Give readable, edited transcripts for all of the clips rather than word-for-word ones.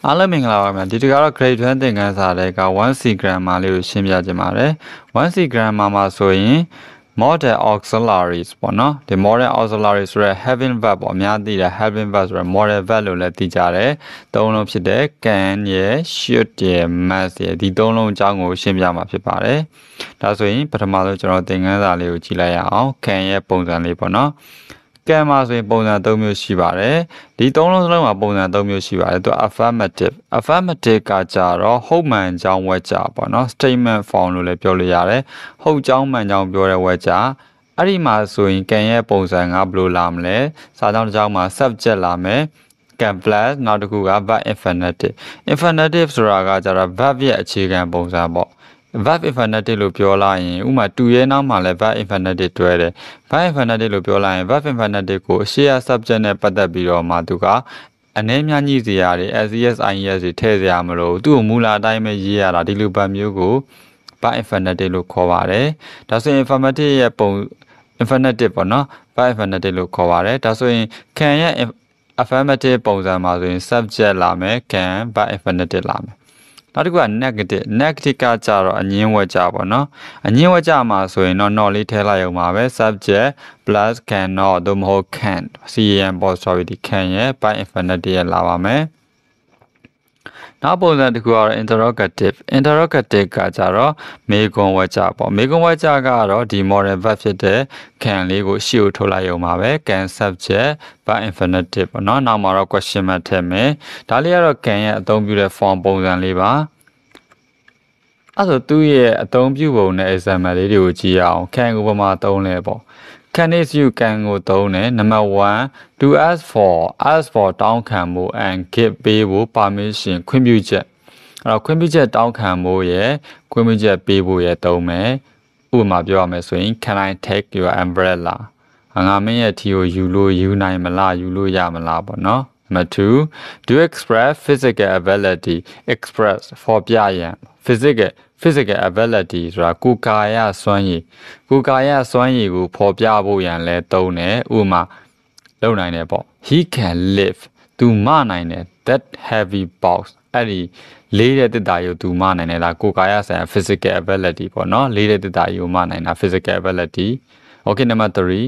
အားလုံးမင်္ဂလာပါခင်ဗျာဒီတကတော့ grade 1သင်ခန်းစာတွေက 1C grammar လေးကိုရှင်းပြခြင်းပါတယ် 1C grammar မှာဆိုရင် modal auxiliaries ပေါ့နော်ဒီ modal auxiliaries ဆိုရယ် having verb ပေါ့အများသိတယ် having verb ဆိုရယ် modal verb လို့လည်းသိကြတယ်သုံးလုံးဖြစ်တဲ့ can ရယ် should ရယ် must ရယ်ဒီသုံးလုံးအကြောင်းကိုရှင်းပြမှာဖြစ်ပါတယ်ဒါဆိုရင်ပထမဆုံးကျွန်တော်သင်ခန်းစာလေးကိုကြည့်လိုက်ရအောင် can ရဲ့ပုံစံလေးပေါ့နော်can မှာဆိုရင်ပုံစံ၃မျိုးရှိပါတယ်ဒီသုံးလုံးစလုံးမှာပုံစံ၃မျိုးရှိပါတယ်သူ affirmative ကကြတော့ဟုတ်မှန်ကြောင်းဝက်ကြပေါ့နော် statement form လို့လည်းပြောလို့ရတယ်ဟုတ်ကြောင်းမှန်ကြောင်းပြောတဲ့ဝက်ကြအဲ့ဒီမှာဆိုရင် can ရဲ့ပုံစံကဘယ်လိုလာမလဲစာကြောင်းတစ်ကြောင်းမှာ subject လာမယ် can plus နောက်တစ်ခုက verb infinitive ဆိုတာကကြတော့ verb ရဲ့အခြေခံပုံစံပေါ့verb infinitive လို့ပြောလိုက်ရင်ဥမာတူရဲနောက်မှာလည်း verb infinitive တွဲတယ် verb infinitive လို့ပြောလိုက်ရင် verb infinitive ကိုအရှိရ subject နဲ့ပတ်သက်ပြီးတော့မှသူကအနည်းများညှိစရာတွေ ses ies တွေထည့်စရာမလိုသူ့ကိုမူလာအတိုင်းပဲရေးရတာဒီလိုပတ်မျိုးကို verb infinitive လို့ခေါ်ပါတယ်ဒါဆိုရင် affirmative ရဲ့ပုံ infinitive ပေါ့နော် verb infinitive လို့ခေါ်ပါတယ်ဒါဆိုရင် can ရဲ့ affirmative ပုံစံမှာဆိုရင် subject လာမယ် can verb infinitive လာမယ်နောက်တစ်ခုက negative ကကြတော့အငင်းဝက်ကြပေါ့နော်အငင်းဝက်ကြမှာဆိုရင်တော့ not လေးထည့်လိုက်အောင်ပါပဲ subject plus can not သို့မဟုတ် can't can apostrophe can ရဲ့ by infinitive ရဲ့လာပါမယ်နောက်ပုံစံတစ်ခုကတော့ interrogative ကကြတော့မေးခွန်းဝက်ကြပေါ့မေးခွန်းဝက်ကြကတော့ဒီ modal verb ဖြစ်တဲ့ can လေးကိုရှေ့ကိုထုတ်လိုက်အောင်ပါပဲ can subject by infinitive ပေါ့နော်နောက်မှာတော့ question mark ထည့်မယ်ဒါလေးကတော့ can ရဲ့အသုံးပြုတဲ့ form ပုံစံလေးပါအဲ့ဆိုသူ့ရဲ့အသုံးပြုပုံနဲ့ example လေးတွေကိုကြည့်အောင် can ကိုဘာမှသုံးလဲပေါ့ can is you can ကိုသုံးတယ် number 1 to ask for တောင်းခံမှု and give ပေးဖို့ permission ခွင့်ပြုချက်အဲ့တော့ခွင့်ပြုချက်တောင်းခံမှုရဲ့ခွင့်ပြုချက်ပေးဖို့ရဲ့သုံးမယ်ဥပမာပြောရမယ်ဆိုရင် can I take your umbrella ငါမင်းရဲ့ထီကိုယူနိုင်မလားယူလို့ရမလားပေါ့နော် number 2 do express physical ability express for ပြရန် physical ability ဆိုတာကိုယ်ကာယစွမ်းရည်ကိုဖော်ပြဖို့ရန်လဲသုံးတယ်ဥပမာလုပ်နိုင်တယ်ပေါ့ he can lift သူမနိုင်တယ် that heavy box အဲ့ဒီလေးတဲ့တက်တာကိုသူမနိုင်တယ်လားကိုယ်ကာယဆိုင်ရာ physical ability ပေါ့နော်လေးတဲ့တက်တာကိုမနိုင်တာ physical ability okay number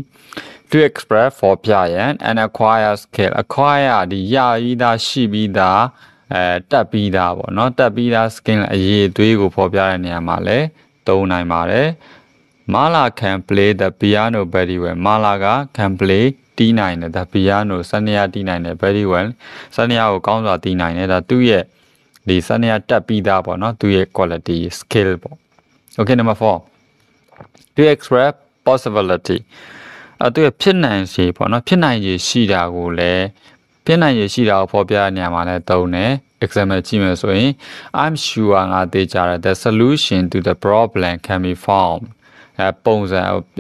3 to express for ပြရန် and acquire skill acquire ဒီရပြီးသားရှိပြီးသားတက်ပြီးသားပေါ့နော်တက်ပြီးသား skin အရေးအသွေးကိုဖော်ပြတဲ့နေရာမှာလဲသုံးနိုင်ပါတယ်မာလာ can play the piano very well မာလာက can play တီးနိုင်တယ် the piano စနေရတီးနိုင်တယ် very well စနေရကိုကောင်းစွာတီးနိုင်တယ်ဒါသူ့ရဲ့ဒီစနေရတက်ပြီးသားပေါ့နော်သူ့ရဲ့ quality skill ပေါ့ okay number 4 to express possibility သူရဲ့ဖြစ်နိုင်ခြေပေါ့နော်ဖြစ်နိုင်ခြေရှိတာကိုဖော်ပြတဲ့နေရာမှာလည်းသုံးတယ် example ကြည့်မယ်ဆိုရင် I'm sure ငါသိကြတယ် the solution to the problem can be found ပုံစံ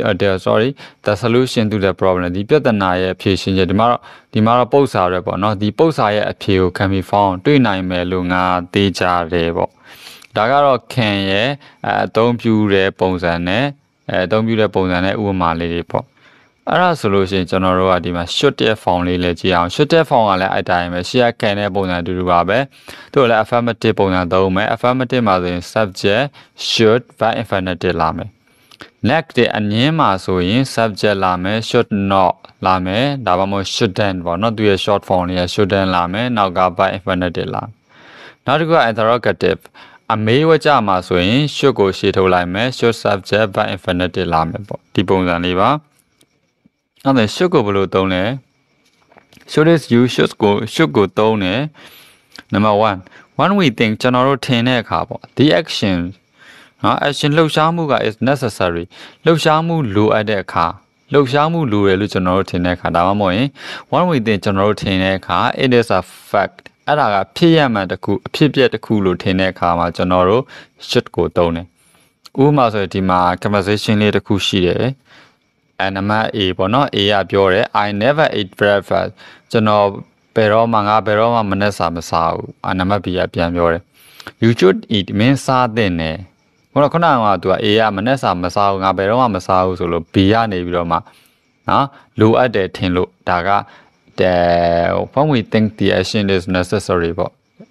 the solution to the problem ဒီပြဿနာရဲ့အဖြေရှင်းချက်ဒီမှာတော့ပု္ပ္ပစာရဲပေါ့နော်ဒီပု္ပ္ပစာရဲ့အဖြေကို can be found တွေ့နိုင်မယ်လို့ငါသိကြတယ်ပေါ့ဒါကတော့ can ရဲ့အသုံးပြုတဲ့ပုံစံနဲ့ဥပမာလေးတွေပေါ့အဲ့ဒါဆိုလို့ရှိရင်ကျွန်တော်တို့ကဒီမှာ should ရဲ့ form လေးလည်းကြည့်အောင် should ရဲ့ form ကလည်းအဲ့တိုင်းပဲရှေ့က can တဲ့ပုံစံအတူတူပါပဲသူ့လည်း affirmative ပုံစံသုံးမယ် affirmative မှာဆိုရင် subject should verb infinitive လာမယ် negative အငင်းမှာဆိုရင် subject လာမယ် should not လာမယ်ဒါမှမဟုတ် shouldn't ပေါ့နော်သူရဲ့ short form လေးက shouldn't လာမယ်နောက်က verb infinitive လာနောက်တစ်ခုက interrogative အမေးဝကြမှာဆိုရင် should ကိုရှေ့ထုတ်လိုက်မယ် should subject verb infinitive လာမယ်ပေါ့ဒီပုံစံလေးပါအဲ့ဒါ should ကိုဘယ်လိုသုံးလဲ should is you should ကိုသုံးတယ် number 1 when we think ကျွန်တော်တို့ထင်တဲ့အခါပေါ့ the action action လှုပ်ရှားမှုက is necessary လှုပ်ရှားမှုလိုအပ်တဲ့အခါလှုပ်ရှားမှုလိုတယ်လို့ကျွန်တော်တို့ထင်တဲ့အခါဒါမှမဟုတ်ရင် when we think ကျွန်တော်တို့ထင်တဲ့အခါ it is a fact အဲ့ဒါကဖြစ်ရမှန်တစ်ခုအဖြစ်ပြက်တစ်ခုလို့ထင်တဲ့အခါမှာကျွန်တော်တို့ should ကိုသုံးတယ်ဥပမာဆိုရင်ဒီမှာ conversation လေးတစ်ခုရှိတယ်နံပါတ် A ပေါ့နော် A ကပြောတယ် I never ate breakfast ကျွန်တော်ဘယ်တော့မှမနက်စာမစားဘူးနံပါတ် B ကပြန်ပြောတယ် you should eat မင်းစားသင့်တယ်ခုနကသူက A ကမနက်စာမစားဘူးငါဘယ်တော့မှမစားဘူးဆိုလို့ B ကနေပြီးတော့မှနော်လိုအပ်တယ်ထင်လို့ဒါကwhen we think the action is necessary ပေါ့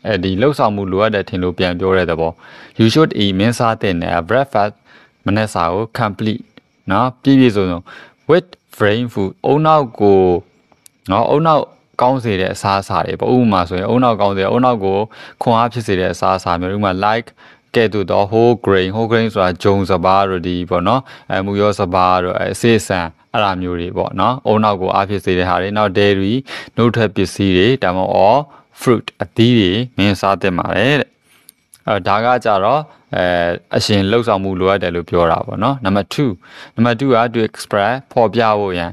ဒီလှုပ်ဆောင်မှုလိုအပ်တဲ့ထင်လို့ပြန်ပြောတဲ့သဘော you should eat မင်းစားတဲ့ breakfast မနေ့စာကို complete နော်ပြည့်ပြည့်စုံစုံ with brain food အုံနောက်ကိုနော်အုံနောက်ကောင်းစေတဲ့အစားအစာတွေပေါ့ဥပမာဆိုရင်အုံနောက်ကောင်းစေအုံနောက်ကိုခွန်အားဖြစ်စေတဲ့အစားအစာမျိုးဥပမာ like ကဲ့သို့တော့ whole grain ဆိုတာဂျုံစပါးတို့ဒီပေါ့နော်မူရောစပါးတို့အစေးဆန်အဲ့လိုမျိုးတွေပေါ့နော်အုံနောက်ကိုအားဖြစ်စေတဲ့ဟာတွေနောက် dairy နှုတ်ထွက်ပစ္စည်းတွေဒါမှမဟုတ် fruit အသီးတွေမင်းစားသင့်ပါတယ်တဲ့ဒါကကြတော့အရှင်လှုပ်ဆောင်မှုလိုအပ်တယ်လို့ပြောတာပေါ့နော်နံပါတ်2က to express ပေါ်ပြဖို့ရန်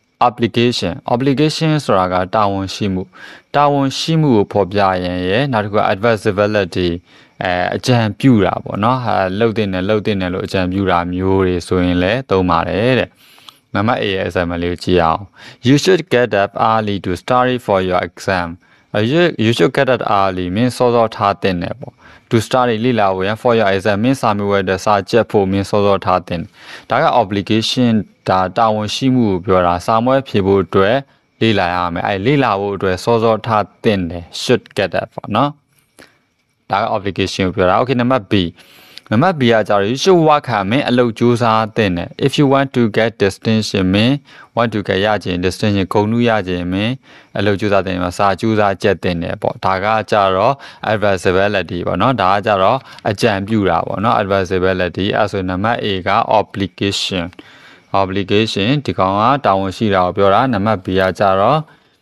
obligation ဆိုတာကတာဝန်ရှိမှုကိုဖော်ပြရင်ရဲ့နောက်တစ်ခုက adversibility အကြံပြုတာပေါ့နော်ဟာလှုပ်တင်တယ်လို့အကြံပြုတာမျိုးတွေဆိုရင်လည်းသုံးပါတယ်တဲ့နံပါတ် A ရဲ့ example လေးကိုကြည့်အောင် you should get up early to study for your exam you should get up early မင်းစောစောထားတင်တယ်ပေါ့to study လေ့လာဖို့ရန် for your exam မင်းစာမေးပွဲအတွက်စာကြက်ဖို့မင်းစောစောထားတင်ဒါက obligation ဒါတာဝန်ရှိမှုကိုပြောတာစာမွဲဖြေဖို့အတွက်လေ့လာရမယ်လေ့လာဖို့အတွက်စောစောထားတင်တယ် should get up ပေါ့နော်ဒါက obligation ကိုပြောတာ okay နံပါတ် B ကကြတော့ you should work hard မင်းအလုပ်ကြိုးစားတင်တယ် if you want to get distinction မင်း want to get ရခြင်း distinction ဂုဏ်ထူးရခြင်းမင်းအလုပ်ကြိုးစားတင်မှာစာကြိုးစားချက်တင်တယ်ပေါ့ဒါကကြတော့ adversibility ပေါ့နော်ဒါကကြတော့အကြံပြုတာပေါ့နော် adversibility အဲဆိုနံပါတ် A က obligation ဒီကောင်ကတာဝန်ရှိတာကိုပြောတာနံပါတ် B ကကြတော့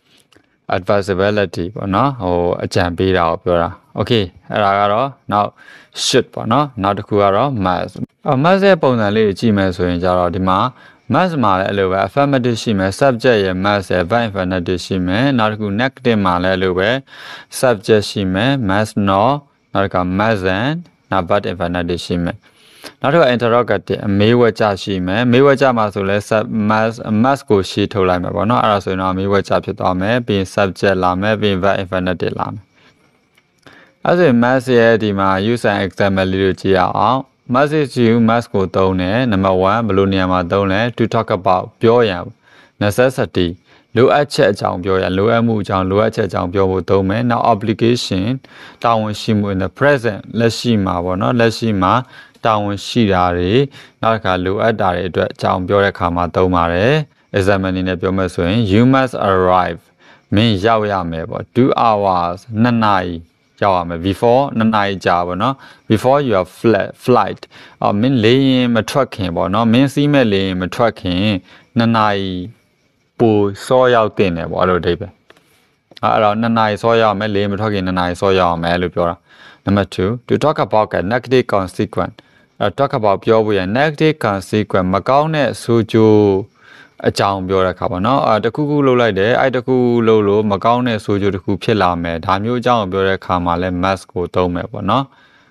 adversibility ပေါ့နော်အကြံပေးတာကိုပြောတာ okay အဲ့ဒါကတော့နောက် should ပေါ့နော်နောက်တစ်ခုကတော့ must ရဲ့ပုံစံလေးကိုကြည့်မယ်ဆိုရင်ကြတော့ဒီမှာ must မှာလည်းအဲ့လိုပဲ affirmative ရှိမယ် subject ရဲ့ must ရဲ့ verb infinitive ရှိမယ်နောက်တစ်ခု negative မှာလည်းအဲ့လိုပဲ subject ရှိမယ် must not နောက်တစ်ခါ mustn't နောက် verb infinitive ရှိမယ်နောက်တစ်ခါ interrogative အမေးဝကြရှိမယ်မေးဝကြမှာဆိုလဲ must ကိုရှေ့ထုတ်လိုက်မယ်ပေါ့နော်အဲ့ဒါဆိုရင်တော့အမေးဝကြဖြစ်သွားမယ်ပြီးရင် subject လာမယ်ပြီးရင် verb infinitive လာမယ်အဲ့ဆိုရင် must ရဲ့ဒီမှာ use and example လေးကိုကြည့်အောင် must is you must ကိုသုံးတယ် number 1ဘယ်လိုနေရာမှာသုံးလဲ to talk about ပြောရန် necessity လိုအပ်ချက်အကြောင်းပြောရန်လိုအပ်မှုအကြောင်းလိုအပ်ချက်အကြောင်းပြောဖို့သုံးမယ်နောက် obligation တာဝန်ရှိမှု in the present လက်ရှိမှာပေါ့နော်လက်ရှိမှာတာဝန်ရှိတာတွေနောက်တစ်ခါလိုအပ်တာတွေအတွက်အကြောင်းပြောတဲ့အခါမှာသုံးပါတယ် example အနေနဲ့ပြောမယ်ဆိုရင် you must arrive မင်းရောက်ရမယ်ပေါ့ 2 hours 2 နာရီရောက်ရမယ် before 2 နာရီကြာပေါ့နော် before your flight မင်းလေရင်မထွက်ခင်ပေါ့နော်မင်းစီးမဲ့လေရင်မထွက်ခင်2 နာရီပိုစောရောက်တင်တယ်ပေါ့အဲ့လိုအဓိပ္ပာယ်အဲ့တော့2 နာရီစောရောက်မယ်လေမထွက်ခင်2 နာရီစောရောက်မယ်လို့ပြောတာ number 2 to talk about a negative consequence talk about ပြောဖို့ရ negative consequence မကောင်းတဲ့ဆိုးကျိုးအကြောင်းပြောတဲ့အခါပေါ့နော်တခုခုလုပ်လိုက်တယ်အဲ့တခုလုပ်လို့မကောင်းတဲ့ဆိုးကျိုးတစ်ခုဖြစ်လာမယ်ဒါမျိုးအကြောင်းပြောတဲ့အခါမှာလဲ must ကိုသုံးမယ်ပေါ့နော်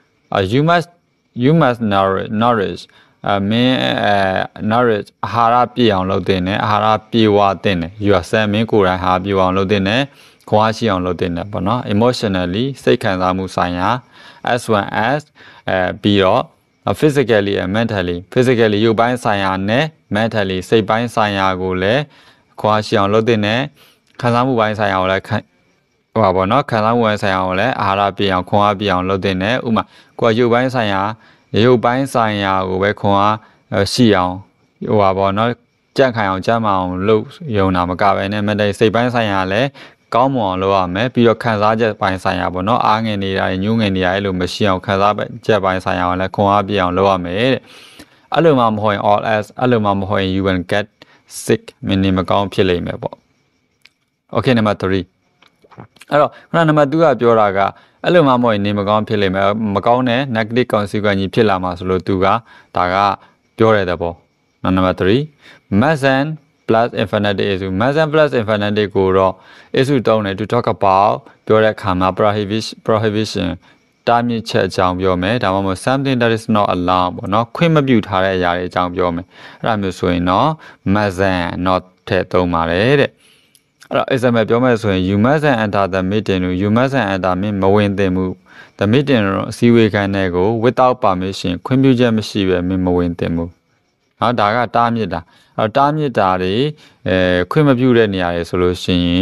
you must nourish မင်းnourish အာဟာရပြည့်အောင်လုပ်တင်တယ်အာဟာရပြည့်ဝတင်တယ် yourself မင်းကိုယ်တိုင်အာဟာရပြည့်အောင်လုပ်တင်တယ်ခွန်အားရှိအောင်လုပ်တင်တယ်ပေါ့နော် emotionally စိတ်ခံစားမှုဆိုင်ရာ as well as ပြီးတော့physically and physically ရုပ်ပိုင်းဆိုင်ရာနဲ့ mentally စိတ်ပိုင်းဆိုင်ရာကိုလည်းခွန်အားရှိအောင်လုပ်တင်တယ်ခံစားမှုပိုင်းဆိုင်ရာကိုလည်းပေါ့နော်ခံစားမှုပိုင်းဆိုင်ရာကိုလည်းအာဟာရပြည့်အောင်ခွန်အားပြည့်အောင်လုပ်တင်တယ်ဥပမာကိုယ်ရုပ်ပိုင်းဆိုင်ရာကိုပဲခွန်အားရှိအောင်ပေါ့နော်ကြန့်ခိုင်အောင်ကြမ်းမအောင်လုပ်ရုံနာမကပဲနဲ့ mentally စိတ်ပိုင်းဆိုင်ရာလည်းကောင်းမွန်အောင်လုပ်ရမယ်ပြီးတော့ခံစားချက်ပိုင်းဆိုင်ရာပေါ့နော်အားငယ်နေတာညှိုးငယ်နေတာအဲ့လိုမရှိအောင်ခံစားချက်ပိုင်းဆိုင်ရာကိုလည်းခွန်အားပြည့်အောင်လုပ်ရမယ်တဲ့အဲ့လိုမှမဟုတ်ရင် all as အဲ့လိုမှမဟုတ်ရင် you will get sick မင်းနေမကောင်းဖြစ်လိမ့်မယ်ပေါ့ okay number 3အဲ့တော့ခုနနံပါတ်2ကပြောတာကအဲ့လိုမှမဟုတ်ရင်နေမကောင်းဖြစ်လိမ့်မယ်မကောင်းတဲ့ negative consequence ကြီးဖြစ်လာမှာဆိုလို့သူကဒါကပြောတဲ့သဘောနံပါတ်3 mustn't plus infinitive is mustn't plus infinitive ကိုတော့ is တုံးတယ် to talk about ပြောတဲ့အခါမှာ prohibition တားမြစ်ချက်အကြောင်းပြောမယ်ဒါမှမဟုတ် something that is not allowed ပေါ့နော်ခွင့်မပြုထားတဲ့အရာတွေအကြောင်းပြောမယ်အဲ့ဒါမျိုးဆိုရင်တော့ mustn't not ထည့်သုံးပါတယ်တဲ့အဲ့တော့ example ပြောမယ်ဆိုရင် you mustn't enter the meeting you mustn't enter မင်းမဝင်သင့်ဘူး the meeting အစည်းအဝေးခန်းထဲကို without permission ခွင့်ပြုချက်မရှိပဲမင်းမဝင်သင့်ဘူးနော်ဒါကတားမြစ်တာတားမြစ်တာတွေခွင့်မပြုတဲ့နေရာတွေဆိုလို့ရှိရင်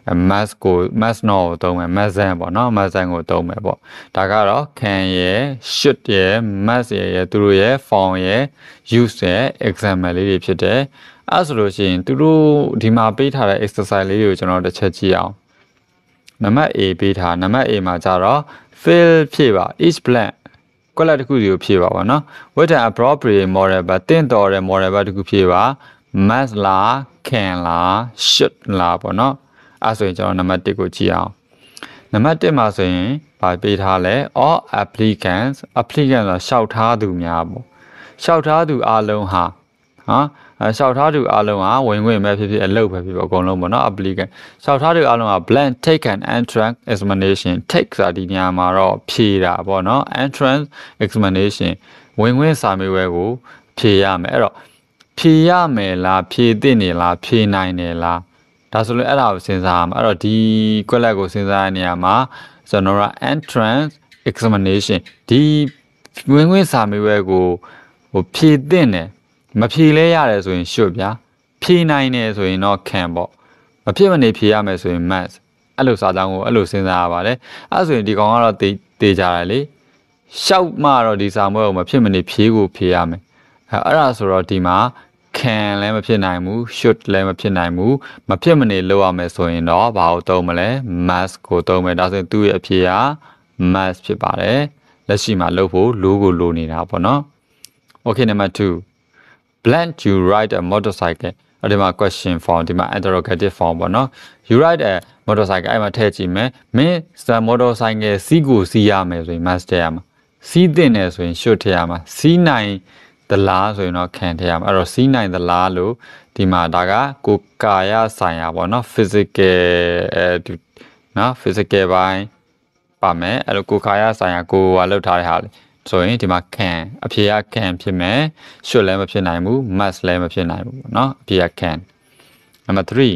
mass နော်ကိုသုံးမယ် mass ပေါ့နော် mass ကိုသုံးမယ်ပေါ့ဒါကတော့ can ရယ် should ရယ် must ရယ်သူတို့ရယ် form ရယ် use ရယ် example လေးတွေဖြစ်တယ်အဲ့ဆိုလို့ရှိရင်သူတို့ဒီမှာပေးထားတဲ့ exercise လေးတွေကိုကျွန်တော်တစ်ချက်ကြည့်အောင်နံပါတ် A ပေးထားနံပါတ် A မှာကြတော့ fill ဖြည့်ပါ each blank ကွက်လက်တစ်ခုစီကိုဖြည့်ပါပါနော် with an appropriate model ပဲတင့်တော်တဲ့ model ပဲတစ်ခုဖြည့်ပါ must လား can လား should လားပေါ့နော်အဲ့ဆိုရင်ကျွန်တော်နံပါတ်1ကိုကြည့်အောင်နံပါတ်1မှာဆိုရင်ဗာပေးထားလဲ all applicants ဆိုတာလျှောက်ထားသူများပေါ့လျှောက်ထားသူအလုံးဟာလျှောက်ထားသူအလုံးဟာဝင်ခွင့်ပဲဖြစ်ဖြစ်အလုပ်ပဲဖြစ်ဖြစ်အကုန်လုံးပေါ့နော် applicant လျှောက်ထားသူအလုံးဟာ blank take an entrance examination take ဆိုတာဒီနေရာမှာတော့ဖြေတာပေါ့နော် entrance examination ဝင်ခွင့်စာမေးပွဲကိုဖြေရမယ်အဲ့တော့ဖြေရမယ်လားဖြေသင့်နေလားဖြေနိုင်တယ်လားဒါဆိုလို့အဲ့ဒါကိုစဉ်းစားရမှာအဲ့တော့ဒီကွက်လက်ကိုစဉ်းစားရတဲ့နေရာမှာကျွန်တော်က entrance examination ဒီဝင်ခွင့်စာမေးပွဲကိုဖြေသင့်တယ်မဖြေလဲရတယ်ဆိုရင် should ဗျာဖြေနိုင်တယ်ဆိုရင်တော့ can ပေါ့မဖြစ်မနေဖြေရမယ်ဆိုရင် must အဲ့လိုစာကြောင်းကိုအဲ့လိုစဉ်းစားရပါတယ်အဲ့ဆိုရင်ဒီကောင်ကတော့တေးကြတယ်လေရှောက်မှတော့ဒီစာမေးပွဲကိုမဖြစ်မနေဖြေကိုဖြေရမယ်အဲ့ဒါဆိုတော့ဒီမှာ can လည်းမဖြစ်နိုင်ဘူး should လည်းမဖြစ်နိုင်ဘူးမဖြစ်မနေလုပ်ရမယ်ဆိုရင်တော့ဘာကိုသုံးမလဲ must ကိုသုံးမယ်ဒါဆိုရင်သူ့ရဲ့အဖြေက must ဖြစ်ပါတယ်လက်ရှိမှာလုပ်ဖို့လိုကိုလိုနေတာပေါ့နော် okay number 2 blank you ride a motorcycle အဲ့ဒီမှာ question form ဒီမှာ interrogative form ပေါ့နော် you ride a motorcycle အဲ့မှာထည့်ကြည့်မယ်မင်း motorcycle စီးကိုစီးရမယ်ဆိုရင် must ထည့်ရမှာစီးတင်တယ်ဆိုရင် should ထည့်ရမှာစီးနိုင်သလားဆိုရင်တော့ can ထည့်ရမှာအဲ့တော့စီးနိုင်သလားလို့ဒီမှာဒါကကိုကာယဆိုင်ရာပေါ့နော် physical နော် physical ဘိုင်းပါမယ်အဲ့လိုကိုကာယဆိုင်ရာကိုကလောက်ထားတဲ့ဟာလေဆိုရင်ဒီမှာ can အဖြေက can ဖြစ်မယ် should လည်းမဖြစ်နိုင်ဘူး must လည်းမဖြစ်နိုင်ဘူးเนาะအဖြေက can number 3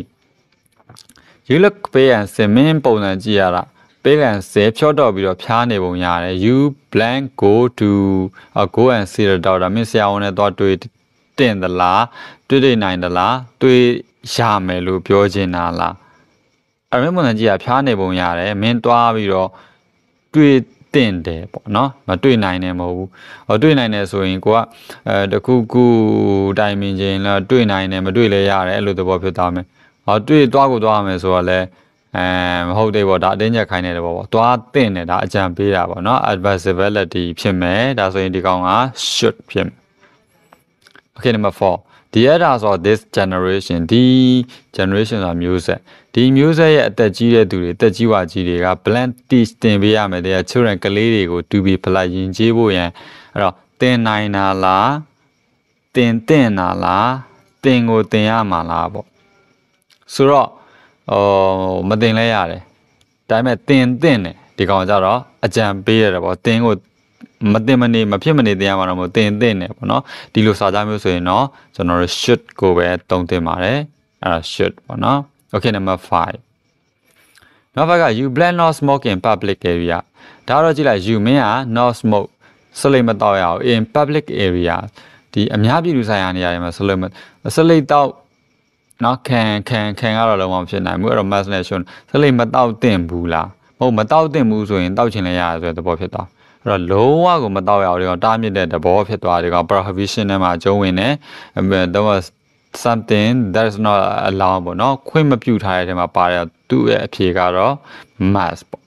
you look pay and say မင်းပုံစံကြည့်ရတာ pay and say ဖြောတော့ပြီးတော့ဖြားနေပုံရတယ် you blank go and see the doctor မင်းဆရာဝန်နဲ့သွားတွေ့တင်သလားတွေ့နိုင်သလားတွေ့ရမယ်လို့ပြောချင်တာလားအဲ့မင်းပုံစံကြည့်ရဖြားနေပုံရတယ်မင်းသွားပြီးတော့တွေ့တင်တယ်ပေါ့နော်မတွေ့နိုင်တယ်မဟုတ်ဘူးဟောတွေ့နိုင်တယ်ဆိုရင်ကိုကတခုခုတိုင်ပင်ခြင်းလားတွေ့နိုင်တယ်မတွေ့လဲရတယ်အဲ့လိုသဘောဖြစ်သွားမယ်ဟောတွေ့သွားကိုသွားရမယ်ဆိုတော့လဲမဟုတ်သေးပေါ့ဒါအတင်းချက်ခိုင်းနေတယ်ပေါ့သွားတင်တယ်ဒါအကြံပေးတာပေါ့နော် advisability ဖြစ်မယ်ဒါဆိုရင်ဒီကောင်က should ဖြစ်မယ် okay number 4 the elders of this generation ဒီ generation ဆိုတာမျိုးဆက်ဒီမျိုးဆက်ရဲ့အသက်ကြီးတဲ့သူတွေအသက်ကြီးဝါကြီးတွေက blank teach တင်ပေးရမယ်တဲ့ children ကလေးတွေကို to be polite ယဉ်ကျေးဖို့ရန်အဲ့တော့သင်နိုင်တာလားသင်တာလားသင်ကိုသင်ရမှာလားပေါ့ဆိုတော့မသင်လဲရတယ်ဒါပေမဲ့သင်တယ်ဒီကောင်ကြတော့အကြံပေးရတယ်ပေါ့သင်ကိုမတင်မနေမဖြစ်မနေတင်ရမှာတော့မဟုတ်တင်တယ်ပေါ့နော်ဒီလိုစာသားမျိုးဆိုရင်တော့ကျွန်တော်တို့ should ကိုပဲတုံးတင်ပါတယ်အဲ့ဒါ should ပေါ့နော် okay number 5နောက်ဘက်က you plan not smoke in public area ဒါတော့ကြည့်လိုက် you မင်းက not smoke စလိမတော့ရအောင် in public area ဒီအများပြည်သူဆိုင်ရာနေရာတွေမှာစလိတော့နော်ခံကတော့လုံးဝမဖြစ်နိုင်ဘူးအဲ့တော့ must နဲ့ should စလိမတော့တင်ဘူးလားမဟုတ်မတော့တင်ဘူးဆိုရင်တောက်ချင်လဲရတယ်ဆိုတဲ့သဘောဖြစ်သွားအဲ့တော့လုံးဝကိုမတော့ရအောင်ဒီကောင်တားမြစ်တဲ့သဘောဖြစ်သွားဒီကောင် prohibition နဲ့မှာကျုံးဝင်တယ်တော့ something that is not allowed ပေါ့နော်ခွင့်မပြုထားတဲ့ထဲမှာပါတယ်သူ့ရဲ့အဖြေကတော့ must ပေါ့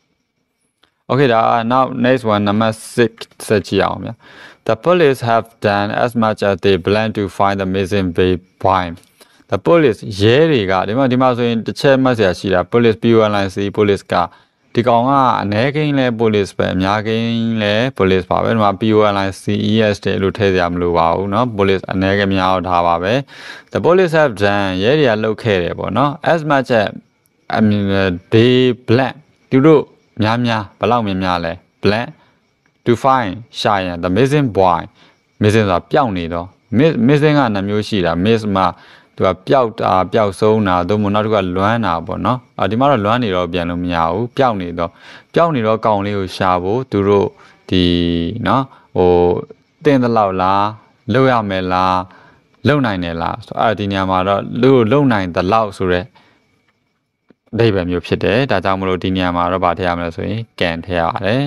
okay ဒါ now next one number 6ဆက်ကြည့်အောင်ဗျာ the police have done as much as they plan to find the missing boy the police ရဲတွေကဒီမှာဆိုရင်တစ်ချက်မှတ်စရာရှိတာ police POLIC police ကဒီကောင်ကအနည်းကိန်းလဲ police ပဲအများကိန်းလဲ police ပါပဲဒီမှာ POLICES တဲ့လို့ထည့်စရာမလိုပါဘူးเนาะ police အနည်းကိန်းများထားပါပဲ the police have done ရဲတွေကလုပ်ခဲ့တယ်ပေါ့เนาะ as much as I mean they blank သူတို့များဘယ်လောက်များလဲ blank to find ရှာရင် the missing boy missing ဆိုတာပျောက်နေတော့ missing ကနှမျိုးရှိတာ miss မှာသူကပျောက်ဆုံးတာသို့မဟုတ်နောက်တစ်ခုကလွမ်းတာပေါ့နော်ဒီမှာတော့လွမ်းနေတော့ပြန်လို့မရဘူးပျောက်နေတော့ကောင်လေးကိုရှာဖို့သူတို့ဒီနော်တင်တဲ့လောက်လားလုပ်ရမယ်လားလုပ်နိုင်တယ်လားဆိုအဲ့ဒီနေရာမှာတော့လုပ်နိုင်တဲ့လောက်ဆိုရဲအဓိပ္ပာယ်မျိုးဖြစ်တယ်ဒါကြောင့်မလို့ဒီနေရာမှာတော့ဗာထည့်ရမလဲဆိုရင် can ထည့်ရပါတယ်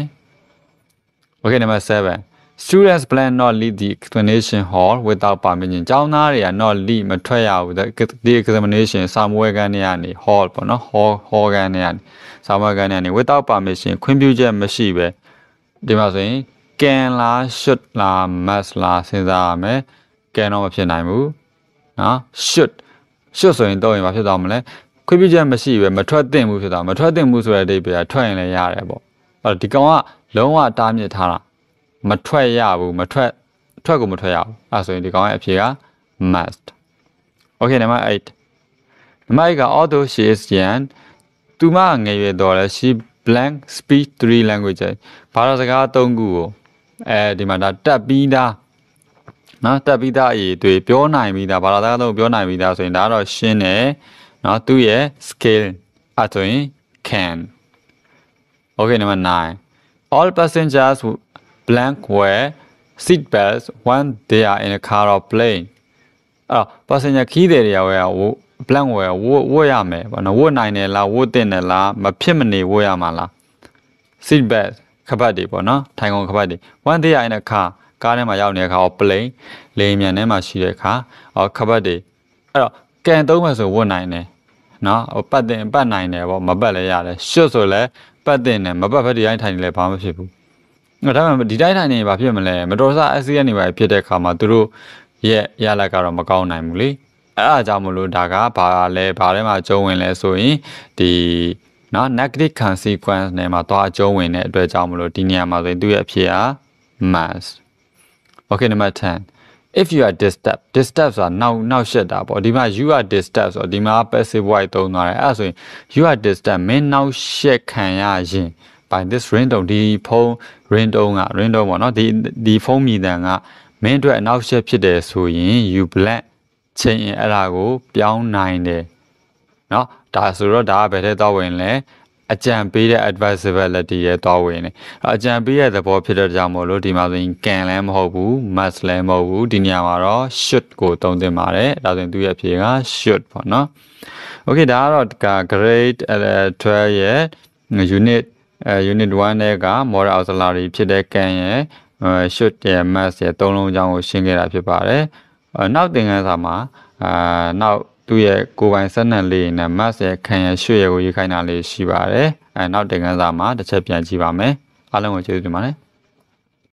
Okay number 7 Students plan not leave the examination hall without permission ကျောင်းသားတွေက not leave မထွက်ရဘူးဒီ examination စာမွေးခန်းထဲကနေ hall ပေါ့နော် hall ခန်းထဲကနေစာမွေးခန်းထဲကနေ without permission ခွင့်ပြုချက်မရှိပဲဒီမှာဆိုရင် can လား should လား must လားစဉ်းစားရမယ် can တော့မဖြစ်နိုင်ဘူးနော် should ဆိုရင်တော့ရင်ဘာဖြစ်သွားမလဲခွင့်ပြုချက်မရှိပဲမထွက်သင့်ဘူးဖြစ်သွားမထွက်သင့်ဘူးဆိုတဲ့အဓိပ္ပာယ်ကထွက်ရင်လည်းရတယ်ပေါ့အဲ့ဒီကောင်ကလုံးဝတားမြစ်ထားတာမထွက်ရဘူးမထွက်ကိုမထွက်ရဘူးအဲ့ဆိုရင်ဒီကောင်ရဲ့အဖြေက must Okay number 8 number 8က although she is young သူမငယ်ရွယ်တော့လဲ she blank speak 3 languages ဘာသာစကား3ခုကိုဒီမှာဒါတက်ပြီးသားနော်တက်ပြီးသားအရေးတွေပြောနိုင်ပြီးသားဘာသာစကား3ပြောနိုင်ပြီးသားဆိုရင်ဒါကတော့ရှင်းတယ်နော်သူရဲ့ skill အဲ့ဆိုရင် can Okay number 9 all passengers blank wear seat belts when they are in a car or plane အဲ့ passenger ခီးတယ်တွေကဝယ် blank wear ဝတ်ရမယ်ပေါ့နော်ဝတ်နိုင်တယ်လားဝတ်တင်တယ်လားမဖြစ်မနေဝတ်ရမှာလား seat belt ခပတ်တွေပေါ့နော်ထိုင်ကုန်ခပတ်တွေ when they are in a car ကားထဲမှာရောက်နေတဲ့အခါ or plane လေယာဉ်မြန်ထဲမှာရှိတဲ့အခါခပတ်တွေအဲ့တော့ကန်သုံးမယ်ဆိုဝတ်နိုင်တယ်နော်ပတ်နိုင်တယ်ပေါ့မပတ်လည်းရတယ် should ဆိုလည်းပတ်တင်တယ်မပတ်ဖက်ဒီတိုင်းထိုင်နေလည်းဘာမှမဖြစ်ဘူးဒါပေမဲ့ဒီတိုင်းထိုင်နေဘာဖြစ်မလဲမတော်စား accident တွေပါဖြစ်တဲ့အခါမှာသူတို့ရဲ့ရလကတော့မကောင်းနိုင်ဘူးလေအဲ့အားကြောင့်မလို့ဒါကဘာထဲမှာကျုံဝင်လဲဆိုရင်ဒီနော် negative consequence နဲ့မှာသွားအကျုံးဝင်တဲ့အတွက်ကြောင့်မလို့ဒီနေရာမှာဆိုရင်သူ့ရဲ့အဖြစ်က must Okay number 10 if you are disturbed ဆိုတာနောက်ရှက်တာပေါ့ဒီမှာ you are disturbed ဆိုတော့ဒီမှာ passive voice သုံးသွားတယ်အဲ့ဆိုရင် you are disturbed မင်းနောက်ရှက်ခံရရင် by this ringtone ဒီဖုန်း ringtone ပေါ့နော်ဒီဖုန်းမြည်တံကမင်းအတွက်အနောက်ရှက်ဖြစ်တယ်ဆိုရင် you blank ချိန်ရင်အဲ့ဒါကိုပြောင်းနိုင်တယ်နော်ဒါဆိုတော့ဒါကဘယ်ထဲသွားဝင်လဲအကြံပေးတဲ့ advisability ရဲ့သွားဝင်နေအကြံပေးတဲ့သဘောဖြစ်တဲ့ကြောင့်မို့လို့ဒီမှာဆိုရင် can လည်းမဟုတ်ဘူး must လည်းမဟုတ်ဘူးဒီနေရာမှာတော့ should ကိုသုံးသင့်ပါတယ်ဒါဆိုရင်သူရဲ့အဖြေက should ပေါ့နော် Okay ဒါကတော့grade 12ရဲ့ unit 1ရဲ့က modal auxiliary ဖြစ်တဲ့ can ရဲ့ should ရဲ့ must ရဲ့သုံးလုံးအကြောင်းကိုရှင်းခဲ့တာဖြစ်ပါတယ်နောက်သင်ခန်းစာမှာနောက်သူ့ရဲ့ကိုယ်ပိုင်စက်နံလေးနဲ့ must ရဲ့ခံရရွှေ့ရဲ့ကိုရေးခိုင်းတာလေးရှိပါတယ်နောက်သင်ခန်းစာမှာတစ်ချက်ပြန်ကြည့်ပါမယ်အားလုံးကိုကျေးဇူးတင်ပါတယ်